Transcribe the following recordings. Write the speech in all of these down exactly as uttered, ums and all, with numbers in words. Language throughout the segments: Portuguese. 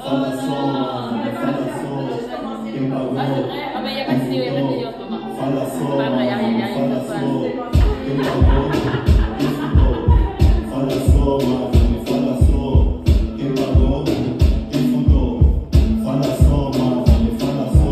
fala só, mano, fala só. Quem pagou, quem fundou, fala só, mano, fala só. Quem pagou, quem fundou, fala só, mano, fala só. Quem pagou, quem fundou, fala só, mano, fala só.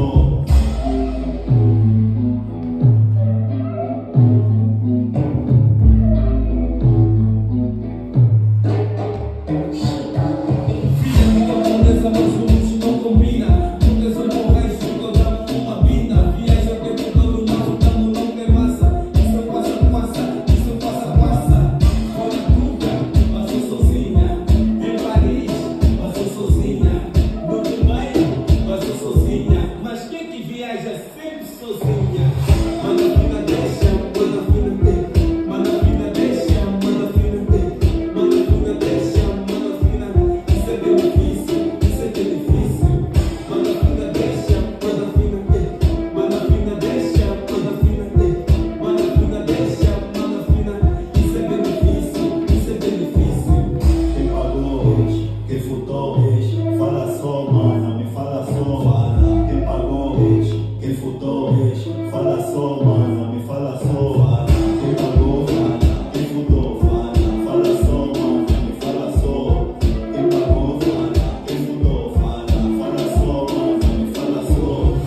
Fala só, mano, me fala só. Quem pagou, quem fundou, fala só, mano, me fala só. Quem pagou, quem fundou, fala só, mano, me fala só.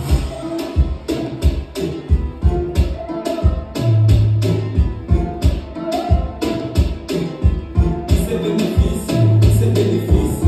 Isso é benefício, isso é benefício.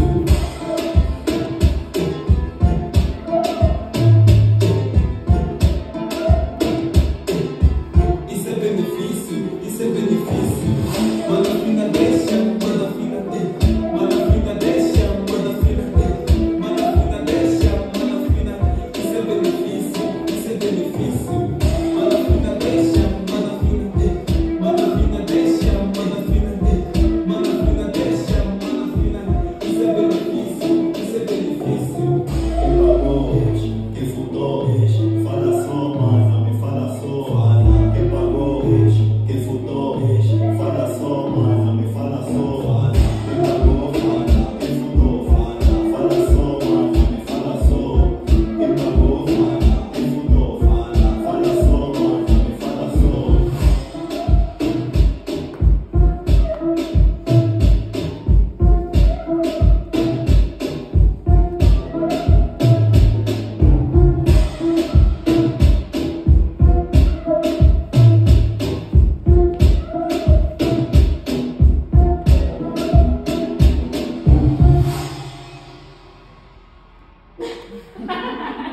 Isso é benefício, manda fina deixa, manda fina ter, manda fina deixa, manda fina ter, manda fina deixa, manda fina, isso é benefício, isso é benefício, manda fina deixa, manda fina ter, manda fina deixa, manda fina ter, manda fina deixa, manda fina, isso é benefício, isso é benefício. Quem pagou, quem fundou, fala só, mano, me fala só. Quem pagou, quem fundou, fala só, mano, me fala só. Quem pagou, quem fundou, fala só, mano, me fala só. Quem pagou, quem fundou, fala só, mano, me fala só. Ha ha ha!